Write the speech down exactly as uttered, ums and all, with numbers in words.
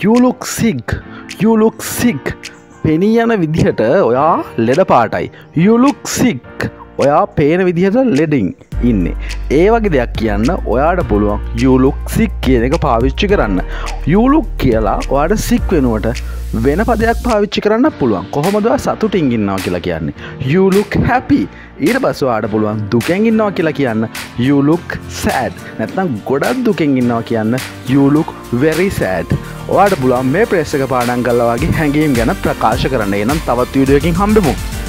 You look sick. You look sick. පෙනී යන විදිහට ඔයා ලෙඩ පාටයි. You look sick. ඔයා පේන විදිහට ලෙඩින් ඉන්නේ. ඒ වගේ දෙයක් කියන්න ඔයාට පුළුවන් you look sick කියන එක පාවිච්චි කරන්න. You look කියලා ඔයාට sick වෙනුවට වෙන පදයක් පාවිච්චි කරන්න පුළුවන්. කොහොමද ඔයා සතුටින් ඉන්නවා කියලා කියන්නේ? You look happy. ඊට පස්සේ ඔයාට පුළුවන් දුකෙන් ඉන්නවා කියලා කියන්න you look sad. නැත්නම් ගොඩක් දුකෙන් ඉන්නවා කියන්න you look very sad. ඔයාට පුළුවන් මේ ප්‍රෙස් එක පාඩම් කළා වගේ හැඟීම් ගැන ප්‍රකාශ කරන්න. එහෙනම් තවත් වීඩියෝ එකකින් හම්බෙමු.